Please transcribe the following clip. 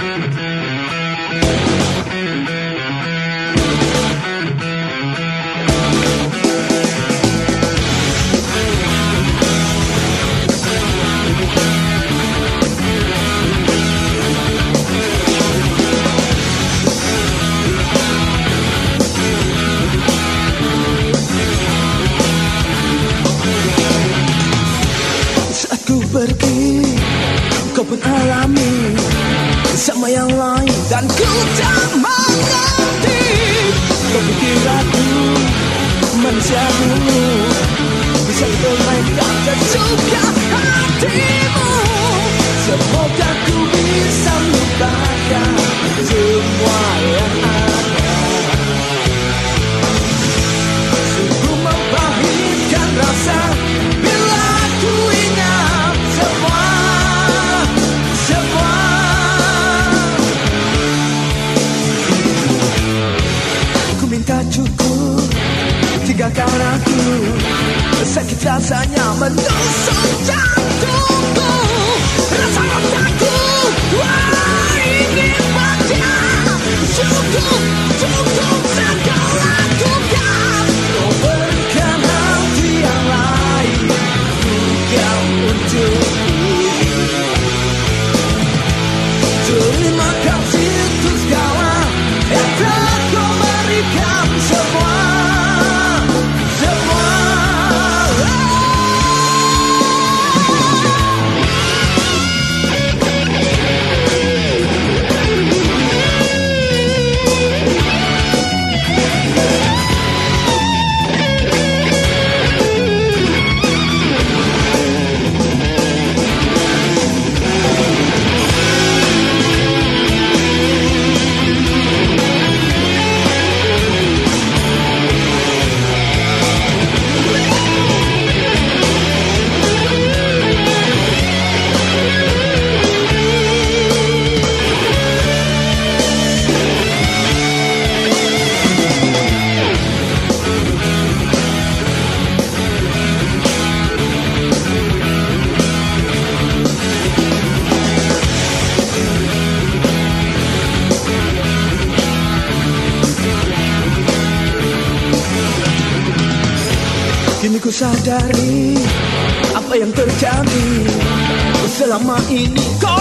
Pergi, kau pun alami sama yang lain dan ku tak mengerti. Kau pikir aku manusia dulu bisa bermainkan sesuka hatimu. Semoga ku bisa lupakan semua yang ada. Sungguh mempahitkan rasa bila ku ingat semua. Ku minta cukup tinggalkan aku, sakit rasanya menusuk jantungku. Rasa-rasaku ingin pecah. Cukup segala tugas. Kau berikan hati yang lain bukan untukku. Terima kasih untuk segala yang telah kau berikan semua. Kini ku sadari apa yang terjadi selama ini. Kau